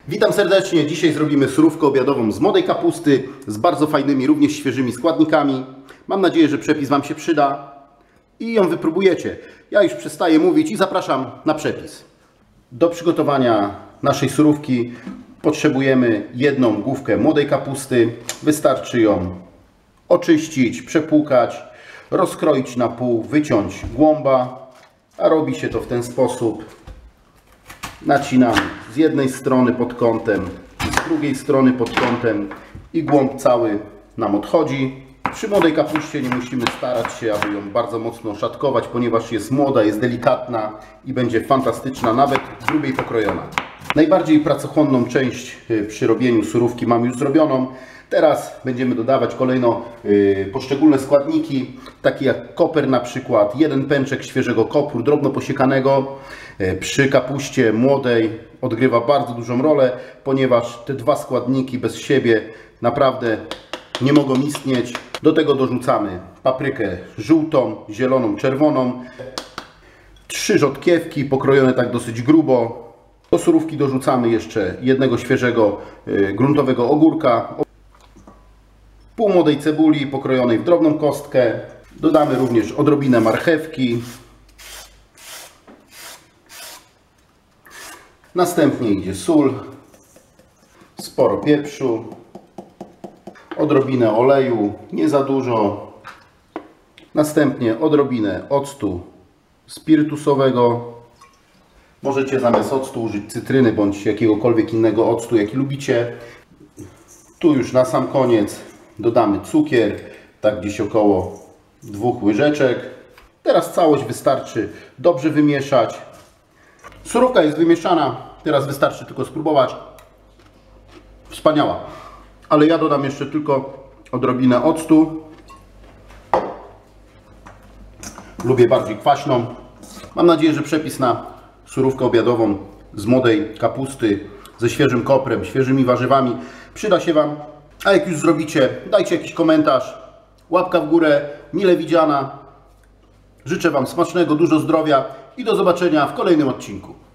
Witam serdecznie. Dzisiaj zrobimy surówkę obiadową z młodej kapusty, z bardzo fajnymi, również świeżymi składnikami. Mam nadzieję, że przepis Wam się przyda i ją wypróbujecie. Ja już przestaję mówić i zapraszam na przepis. Do przygotowania naszej surówki potrzebujemy jedną główkę młodej kapusty. Wystarczy ją oczyścić, przepłukać, rozkroić na pół, wyciąć głąba, a robi się to w ten sposób. Nacinamy z jednej strony pod kątem, z drugiej strony pod kątem i głąb cały nam odchodzi. Przy młodej kapuście nie musimy starać się, aby ją bardzo mocno szatkować, ponieważ jest młoda, jest delikatna i będzie fantastyczna, nawet grubiej pokrojona. Najbardziej pracochłonną część przy robieniu surówki mam już zrobioną. Teraz będziemy dodawać kolejno poszczególne składniki, takie jak koper na przykład, jeden pęczek świeżego kopru, drobno posiekanego. Przy kapuście młodej odgrywa bardzo dużą rolę, ponieważ te dwa składniki bez siebie naprawdę nie mogą istnieć. Do tego dorzucamy paprykę żółtą, zieloną, czerwoną, 3 rzodkiewki pokrojone tak dosyć grubo. Do surówki dorzucamy jeszcze jednego świeżego gruntowego ogórka, pół młodej cebuli pokrojonej w drobną kostkę. Dodamy również odrobinę marchewki. Następnie idzie sól, sporo pieprzu, odrobinę oleju, nie za dużo. Następnie odrobinę octu spirytusowego. Możecie zamiast octu użyć cytryny bądź jakiegokolwiek innego octu, jaki lubicie. Tu już na sam koniec dodamy cukier, tak gdzieś około 2 łyżeczek. Teraz całość wystarczy dobrze wymieszać. Surówka jest wymieszana, teraz wystarczy tylko spróbować. Wspaniała. Ale ja dodam jeszcze tylko odrobinę octu. Lubię bardziej kwaśną. Mam nadzieję, że przepis na surówkę obiadową z młodej kapusty, ze świeżym koprem, świeżymi warzywami przyda się Wam. A jak już zrobicie, dajcie jakiś komentarz, łapka w górę, mile widziana. Życzę Wam smacznego, dużo zdrowia i do zobaczenia w kolejnym odcinku.